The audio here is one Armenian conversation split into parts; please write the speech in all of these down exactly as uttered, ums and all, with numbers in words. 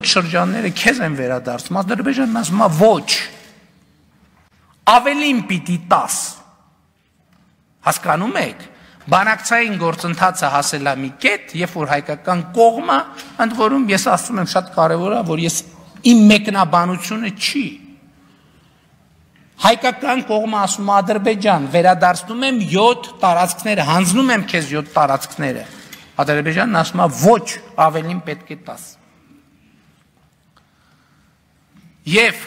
շրջանները քեզ են վերադարձում, Ադրբեջանն ասում է ոչ, ավելին պիտի տաս, հասկանում եք, բանակցային գործընթացը հասել է մի կետ, երբ որ հայկական կողմը, ընդ որում ես ասում եմ շատ կարևոր է, որ ես իմ մեկնաբանությունը չի, հայկական կողմը ասում է Ադրբեջան, վերադարձնում եմ յոթ տարածքները, հանձնում եմ քեզ յոթ տարածքները, Ադրբեջանն ասում է ոչ, ավելին պետք է տաս։ Եվ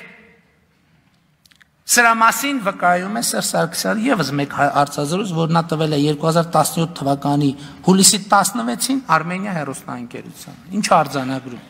սրա մասին վկայում է Սերժ Սարգսյանը ևս մեկ հարցազրույց, որ նա տվել է երկու հազար տասնյոթ թվականի հուլիսի տասնվեցին Արմենիա հեռուստաընկերությանը։ Ինչ արձանագրում։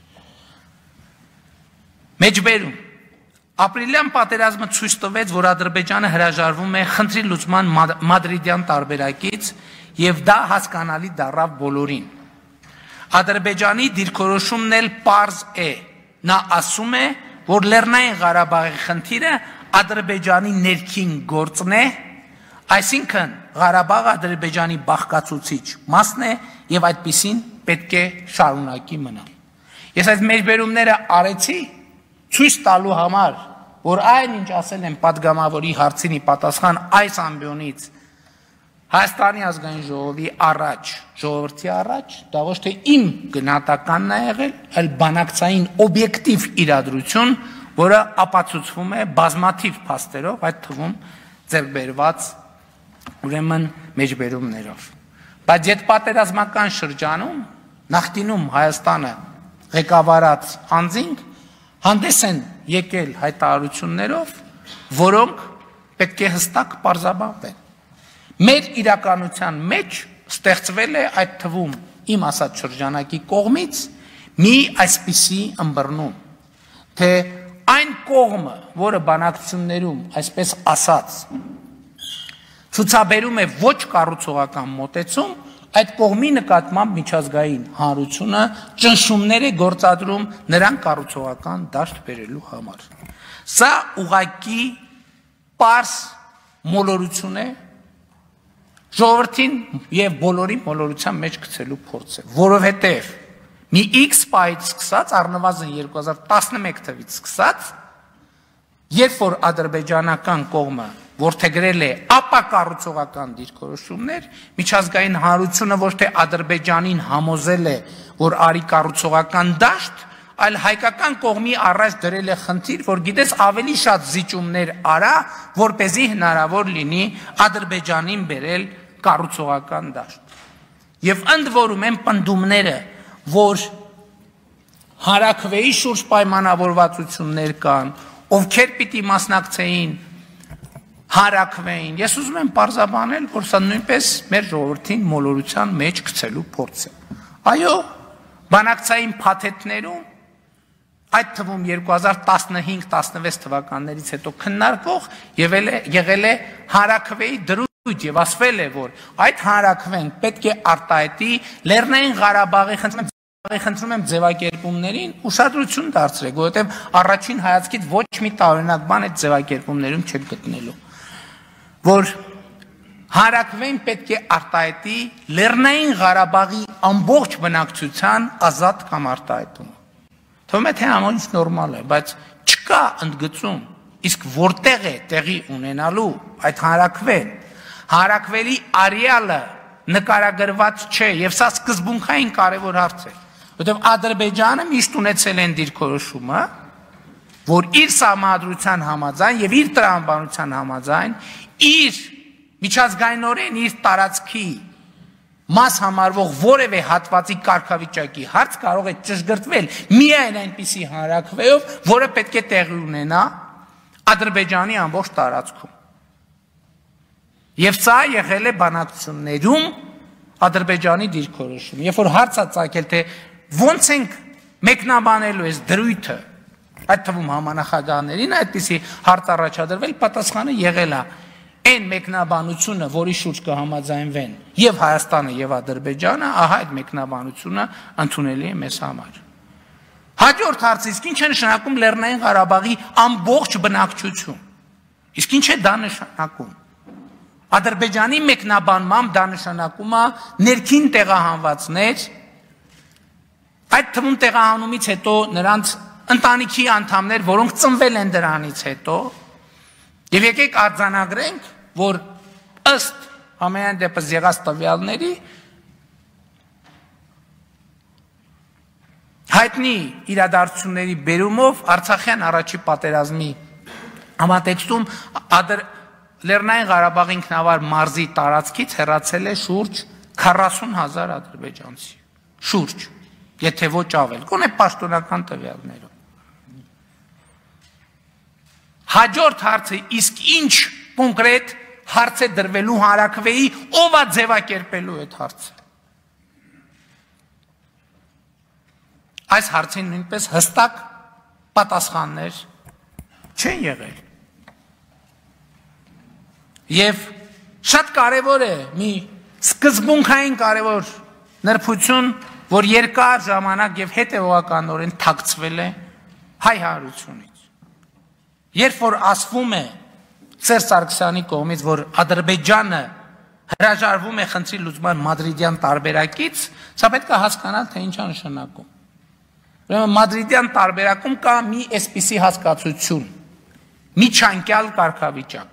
Մեջբերում ապրիլյան պատերազմը ցույց տվեց, որ Ադրբեջանը հրաժարվում է խնդրի լուծման մադրիդյան տարբերակից եւ դա հասկանալի դառավ բոլորին։ Ադրբեջանի դիրքորոշումն էլ պարզ է։ Նա ասում է, որ Լեռնային Ղարաբաղի խնդիրը Ադրբեջանի ներքին գործն է, այսինքն Ղարաբաղը Ադրբեջանի բաղկացուցիչ մասն է եւ այդպիսին պետք է շարունակի մնալ։ Ես այս մեջբերումները արեցի ցույց տալու համար, որ այն ինչ ասել եմ падգամավորի հարցինի պատասխան այս ամբիոնից Հայաստանի ազգային ժողովի առաջ, ժողովրդի առաջ, դա ոչ թե իմ գնահատականն է եղել, այլ բանակցային օբյեկտիվ իրադրություն, որը ապացուցվում է բազմաթիվ փաստերով, այդ թվում ձեռք բերված ուրեմն մեջբերումներով։ Բայց այդ պատերազմական շրջանում նախկինում Հայաստանը ղեկավարած անձինք հանդես են եկել հայտարարություններով, որոնք պետք է հստակ պարզաբանվեն։ Մեր իրականության մեջ ստեղծվել է այդ թվում իմ ասած շրջանակի կողմից մի այսպիսի ըմբռնում, թե այն կողմը, որը բանակցություններում այսպես ասած ցուցաբերում է ոչ կառուցողական մոտեցում, այդ կողմի նկատմամբ միջազգային հանրությունը ճնշումներ է գործադրում նրան կառուցողական դաշտ բերելու համար։ Սա ուղղակի պարզ մոլորություն է, ժողովրդին եւ բոլորի մոլորության մեջ գցելու փորձ է, որովհետեւ մի X պայից սկսած առնվազն երկու հազար տասնմեկ թվականից սկսած, երբ որ ադրբեջանական կողմը որդեգրել է ապակառուցողական դիրքորոշումներ, միջազգային հանրությունը ոչ թե Ադրբեջանին համոզել է, որ արի կառուցողական դաշտ, այլ հայկական կողմի առաջ դրել է խնդիր, որ գիտես ավելի շատ զիջումներ արա, որպեսզի հնարավոր լինի Ադրբեջանին բերել կառուցողական դաշտ։ Եվ ընդ որում են պնդումները, որ հարաքվեի շուրջ պայմանավորվածություններ կան, ովքեր պիտի մասնակցեին հարաքվեին, ես ուզում եմ պարզաբանել, որ սա նույնպես մեր ժողովրդին մոլորության մեջ գցելու փորձ է։ Այո, բանակցային փաթեթներում, այդ թվում երկու հազար տասնհինգ տասնվեց թվականներից հետո քննարկվող եղել է հարաքվեի դրույթ եւ ասվել է, որ այդ հարաքվեն պետք է արտահայտի Լեռնային Ղարաբաղի խնդրում եմ ձևակերպումներին ուշադրություն դարձրեք, որովհետեւ առաջին հայացքից ոչ մի տարօրինակ բան այդ ձևակերպումներում չեք գտնելու, որ հարաքվեն պետք է արտահայտի Լեռնային Ղարաբաղի ամբողջ բնակչության ազատ կամ արտահայտումը։ Թվում է թե ամեն ինչ նորմալ է, բայց չկա ընդգծում, իսկ որտեղ է տեղի ունենալու այդ հարաքվեն, հարաքվելի արեալը նկարագրված չէ եւ սա սկզբունքային կարևոր հարց է, որովհետեւ Ադրբեջանը միշտ ունեցել են դիրքորոշումը, որ իր սահմանադրության համաձայն եւ իր տրամաբանության համաձայն իր միջազգայինորեն իր տարածքի մաս համարվող որևէ հատվածի կարգավիճակի հարց կարող է ճշգրտվել միայն այնպիսի հանրաքվեով, որը պետք է տեղի ունենա Ադրբեջանի ամբողջ տարածքում։ Եվ սա եղել է բանակցություններում Ադրբեջանի դիրքորոշում։ Երբ որ հարց է ծագել, թե ոնց ենք մեկնաբանելու այս դրույթը, այդ թվում համանախագահներին այդպիսի հարց առաջադրվել, պատասխանը եղել է այն մեկնաբանությունը, որի շուրջ կհամաձայնվեն եւ Հայաստանը եւ Ադրբեջանը, ահա այդ մեկնաբանությունը ընդունելի է մեզ համար։ Հաջորդ հարցը, իսկ ինչ է նշանակում Լեռնային Ղարաբաղի ամբողջ բնակչություն։ Իսկ ինչ է դա նշանակում։ Ադրբեջանի մեկնաբանմամբ դա նշանակում է ներքին տեղահանվածներ Այդ թվում տեղահանումից հետո նրանց ընտանիքի անդամներ, որոնք ծնվել են դրանից հետո, եւ եկեք արձանագրենք, որ ըստ ամենայն դեպս եղած տվյալների հայտնի իրադարձությունների բերումով Արցախյան առաջի պատերազմի համատեքստում Լեռնային Ղարաբաղի ինքնավար մարզի տարածքից հեռացել է շուրջ քառասուն հազար ադրբեջանցի, շուրջ, եթե ոչ ավել, գոնե պաշտոնական տվյալներով։ Հաջորդ հարցը, իսկ ինչ կոնկրետ հարց է դրվելու հանրաքվեի, ով է ձևակերպելու այդ հարցը։ Այս հարցին նույնպես հստակ պատասխաններ չեն եղել։ Եվ շատ կարևոր է մի սկզբունքային կարևոր նրբություն, որ երկար ժամանակ եւ հետեւողականորեն թաքցվել է հայ հանրությունից։ Երբ որ ասվում է Սերժ Սարգսյանի կողմից, որ Ադրբեջանը հրաժարվում է խնդրի լուծման մադրիդյան տարբերակից, սա պետք է հասկանալ, թե ինչ է նշանակում։ Ուրեմն մադրիդյան տարբերակում կա մի այսպիսի հասկացություն, միջանկյալ կարգավիճակ։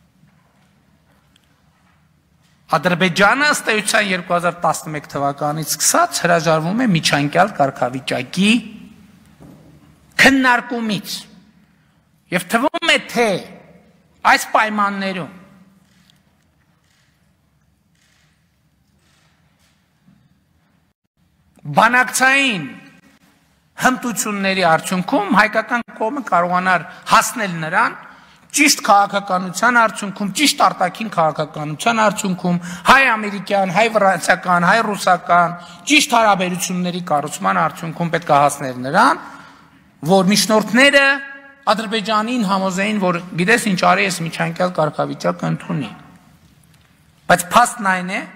Ադրբեջանը ըստ էության երկու հազար տասնմեկ թվականից սկսած հրաժարվում է միջանկյալ կարգավիճակի քննարկումից։ Եվ թվում է, թե այս պայմաններում բանակցային հմտությունների արդյունքում հայկական կողմը կարողանար հասնել նրան ճիշտ քաղաքականության արդյունքում, ճիշտ արտաքին քաղաքականության արդյունքում, հայ-ամերիկյան, հայ-ֆրանսիական, հայ-ռուսական, ճիշտ հարաբերությունների կառուցման արդյունքում պետք է հասնել նրան, որ միջնորդները Ադրբեջանին համոզեին, որ գիտես ինչ արի ես միջանկյալ կարգավիճակը ընդունի։ Բայց փաստն այն է,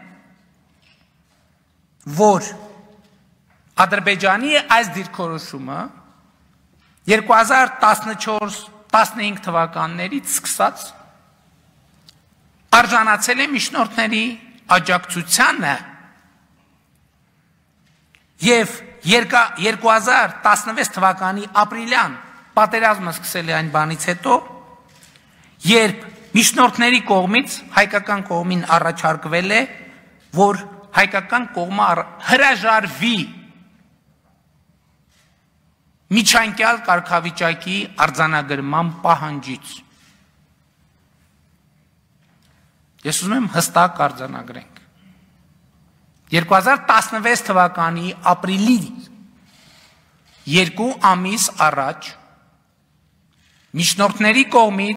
որ Ադրբեջանի այս դիրքորոշումը երկու հազար տասնչորս տասնհինգ թվականներից սկսած արժանացել է միջնորդների աջակցությանը եւ երկու հազար տասնվեց թվականի ապրիլյան պատերազմը սկսել է այն բանից հետո, երբ միջնորդների կողմից հայկական կողմին առաջարկվել է, որ հայկական կողմը հրաժարվի միջանկյալ կարգավիճակի արձանագրման պահանջից։ Ես ուզում եմ հստակ արձանագրենք։ երկու հազար տասնվեց թվականի ապրիլի երկու ամիս առաջ միջնորդների կողմից